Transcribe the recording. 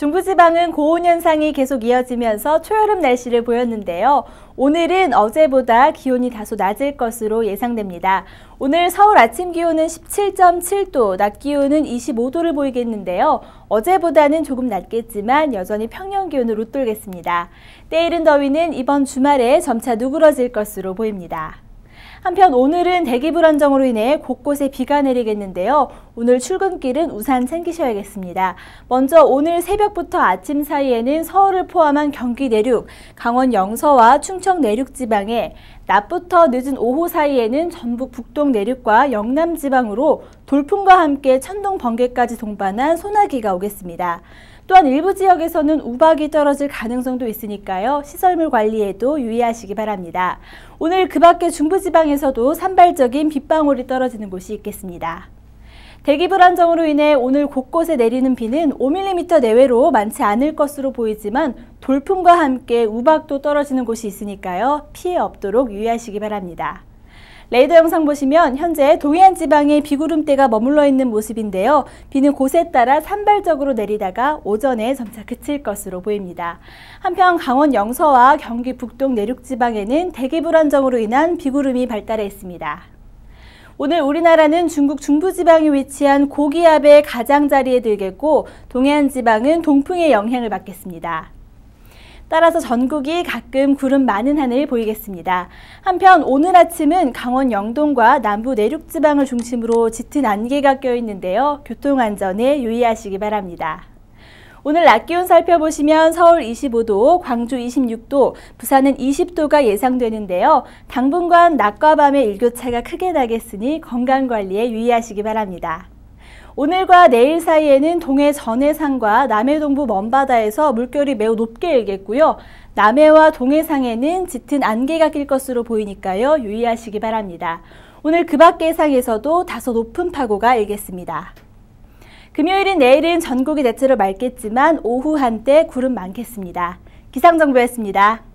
중부지방은 고온 현상이 계속 이어지면서 초여름 날씨를 보였는데요. 오늘은 어제보다 기온이 다소 낮을 것으로 예상됩니다. 오늘 서울 아침 기온은 17.7도, 낮 기온은 25도를 보이겠는데요. 어제보다는 조금 낮겠지만 여전히 평년 기온을 웃돌겠습니다. 때이른 더위는 이번 주말에 점차 누그러질 것으로 보입니다. 한편 오늘은 대기 불안정으로 인해 곳곳에 비가 내리겠는데요. 오늘 출근길은 우산 챙기셔야겠습니다. 먼저 오늘 새벽부터 아침 사이에는 서울을 포함한 경기 내륙, 강원 영서와 충청 내륙 지방에, 낮부터 늦은 오후 사이에는 전북 북동 내륙과 영남 지방으로 돌풍과 함께 천둥, 번개까지 동반한 소나기가 오겠습니다. 또한 일부 지역에서는 우박이 떨어질 가능성도 있으니까요. 시설물 관리에도 유의하시기 바랍니다. 오늘 그 밖에 중부지방에서도 산발적인 빗방울이 떨어지는 곳이 있겠습니다. 대기 불안정으로 인해 오늘 곳곳에 내리는 비는 5mm 내외로 많지 않을 것으로 보이지만 돌풍과 함께 우박도 떨어지는 곳이 있으니까요. 피해 없도록 유의하시기 바랍니다. 레이더 영상 보시면 현재 동해안 지방에 비구름대가 머물러 있는 모습인데요. 비는 곳에 따라 산발적으로 내리다가 오전에 점차 그칠 것으로 보입니다. 한편 강원 영서와 경기 북동 내륙 지방에는 대기 불안정으로 인한 비구름이 발달해 있습니다. 오늘 우리나라는 중국 중부지방에 위치한 고기압의 가장자리에 들겠고 동해안 지방은 동풍의 영향을 받겠습니다. 따라서 전국이 가끔 구름 많은 하늘 보이겠습니다. 한편 오늘 아침은 강원 영동과 남부 내륙 지방을 중심으로 짙은 안개가 껴 있는데요. 교통안전에 유의하시기 바랍니다. 오늘 낮 기온 살펴보시면 서울 25도, 광주 26도, 부산은 20도가 예상되는데요. 당분간 낮과 밤의 일교차가 크게 나겠으니 건강관리에 유의하시기 바랍니다. 오늘과 내일 사이에는 동해 전해상과 남해 동부 먼바다에서 물결이 매우 높게 일겠고요. 남해와 동해상에는 짙은 안개가 낄 것으로 보이니까요. 유의하시기 바랍니다. 오늘 그 밖의 해상에서도 다소 높은 파고가 일겠습니다. 금요일인 내일은 전국이 대체로 맑겠지만 오후 한때 구름 많겠습니다. 기상정보였습니다.